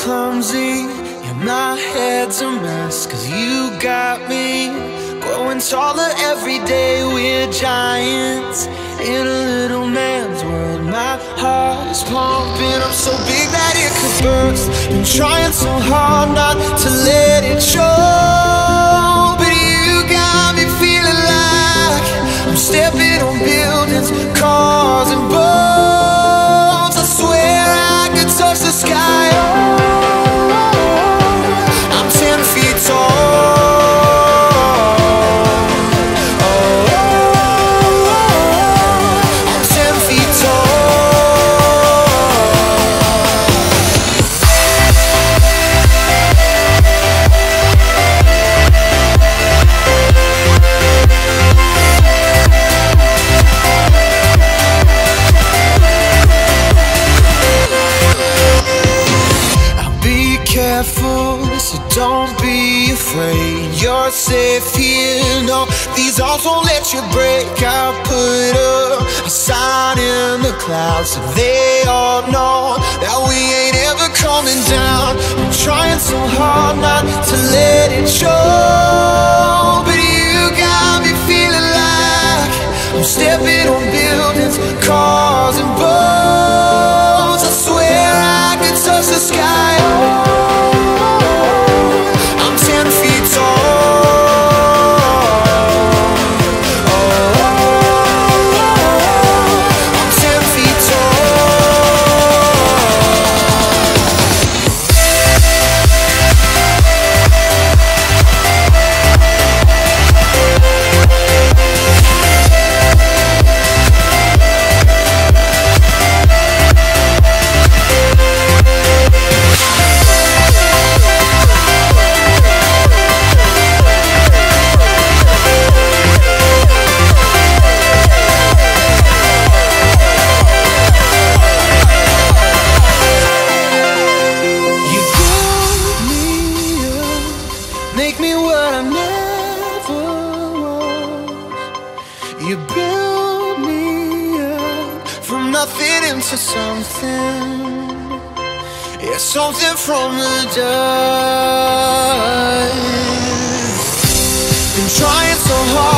clumsy, yeah, my head's a mess, 'cause you got me growing taller every day. We're giants in a little man's world. My heart is pumping up so big that it could burst. Been trying so hard not to let it show, but you got me feeling like I'm stepping on buildings, cars and boats. I swear I could touch the sky. Oh, I'm 10 feet tall. So don't be afraid, you're safe here. No, these arms won't let you break. I'll put up a sign in the clouds so they all know that we ain't ever coming down. I'm trying so hard not to let it show, but you got me feeling like I'm stepping on buildings, cars and boats. I swear I could touch the sky. Make me what I never was. You build me up from nothing into something. Yeah, something from the dust. Been trying so hard